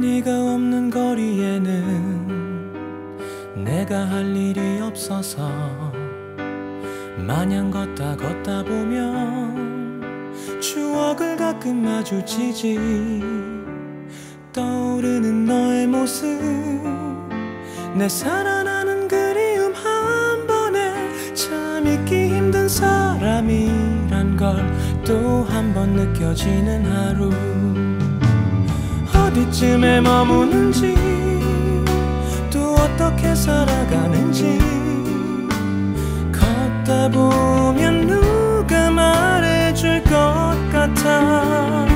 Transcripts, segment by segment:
네가 없는 거리에는 내가 할 일이 없어서 마냥 걷다 보면 추억을 가끔 마주치지. 떠오르는 너의 모습, 내 살아나는 그리움 한 번에 참 잊기 힘든 사람이란 걸 또 한 번 느껴지는 하루. 어디쯤에 머무는지 또 어떻게 살아가는지 걷다 보면 누가 말해줄 것 같아.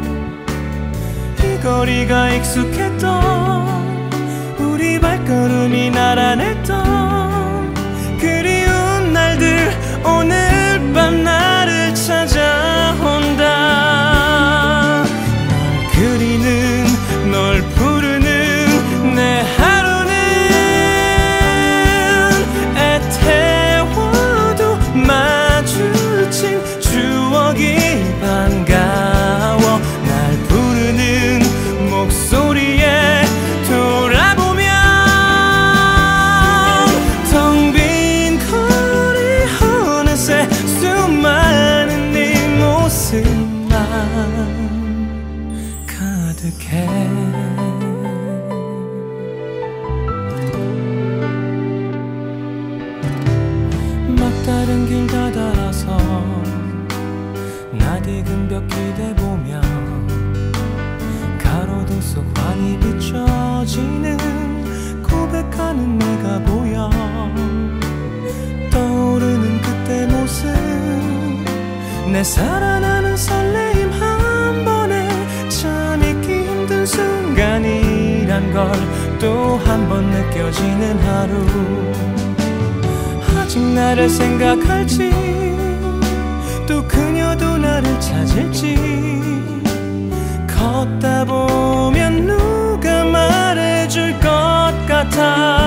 이 거리가 익숙했던 우리 발걸음이 나란했던 그리운 날들 오늘 밤 나를 찾아온다. 널 그리는 널 부르는 내 하루는 애태워도 마주친 추억이 반가워. 날 부르는 목소리에 돌아보면 텅 빈 거리 어느새 수많은 네 모습만 가득해. 막다른 길 다달아서 낯익은 벽 기대보며 가로등 속 환히 비춰지는 고백하는 내가 보여. 떠오르는 그때 모습, 내 살아나는 설레임 한 번에 참 잊기 힘든 순간이란 걸 또 한 번 느껴지는 하루. 아직 나를 생각할지 또 그녀도 나를 찾을지 걷다 보면 누가 말해줄 것 같아.